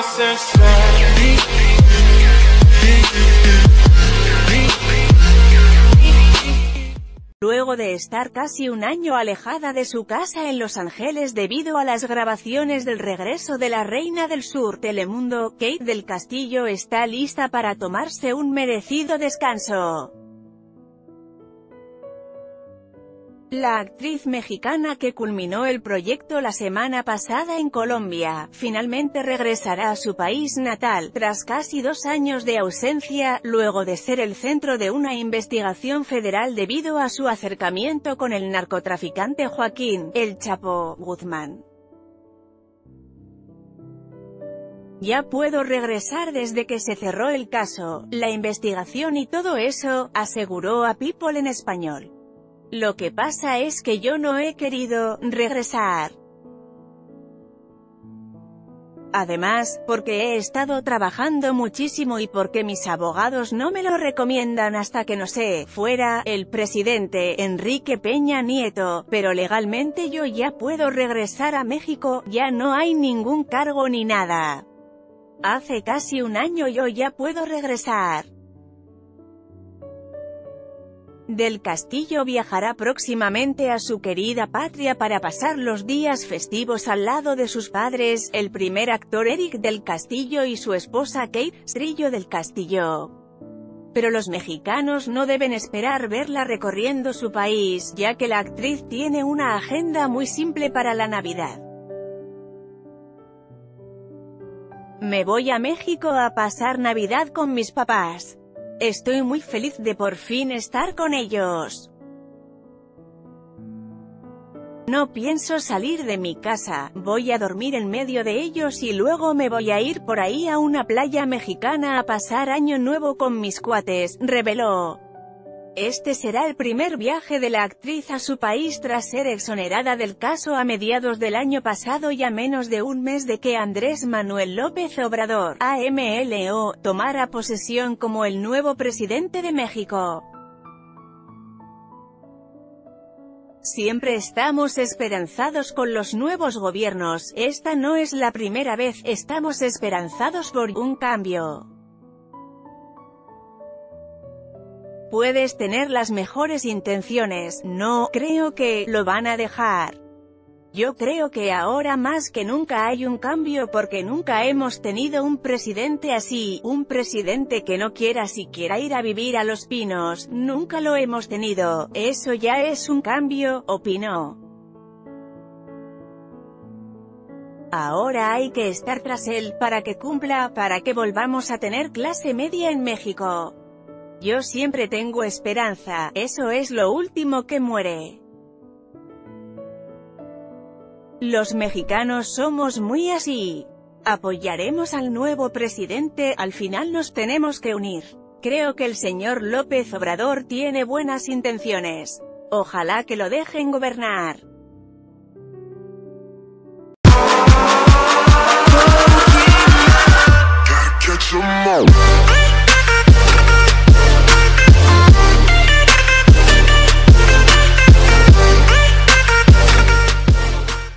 Luego de estar casi un año alejada de su casa en Los Ángeles debido a las grabaciones del regreso de la Reina del Sur, Telemundo, Kate del Castillo está lista para tomarse un merecido descanso. La actriz mexicana que culminó el proyecto la semana pasada en Colombia, finalmente regresará a su país natal, tras casi 2 años de ausencia, luego de ser el centro de una investigación federal debido a su acercamiento con el narcotraficante Joaquín "El Chapo" Guzmán. Ya puedo regresar desde que se cerró el caso, la investigación y todo eso, aseguró a People en español. Lo que pasa es que yo no he querido regresar. Además, porque he estado trabajando muchísimo y porque mis abogados no me lo recomiendan hasta que no se fuera el presidente Enrique Peña Nieto, pero legalmente yo ya puedo regresar a México, ya no hay ningún cargo ni nada. Hace casi un año yo ya puedo regresar. Del Castillo viajará próximamente a su querida patria para pasar los días festivos al lado de sus padres, el primer actor Eric del Castillo y su esposa Kate Strillo del Castillo. Pero los mexicanos no deben esperar verla recorriendo su país, ya que la actriz tiene una agenda muy simple para la Navidad. Me voy a México a pasar Navidad con mis papás. Estoy muy feliz de por fin estar con ellos. No pienso salir de mi casa, voy a dormir en medio de ellos y luego me voy a ir por ahí a una playa mexicana a pasar Año Nuevo con mis cuates, reveló. Este será el primer viaje de la actriz a su país tras ser exonerada del caso a mediados del año pasado y a menos de un mes de que Andrés Manuel López Obrador, AMLO, tomara posesión como el nuevo presidente de México. Siempre estamos esperanzados con los nuevos gobiernos, esta no es la primera vez, estamos esperanzados por un cambio. Puedes tener las mejores intenciones, no creo que lo van a dejar. Yo creo que ahora más que nunca hay un cambio porque nunca hemos tenido un presidente así, un presidente que no quiera siquiera ir a vivir a Los Pinos, nunca lo hemos tenido, eso ya es un cambio, opinó. Ahora hay que estar tras él para que cumpla, para que volvamos a tener clase media en México. Yo siempre tengo esperanza, eso es lo último que muere. Los mexicanos somos muy así. Apoyaremos al nuevo presidente, al final nos tenemos que unir. Creo que el señor López Obrador tiene buenas intenciones. Ojalá que lo dejen gobernar.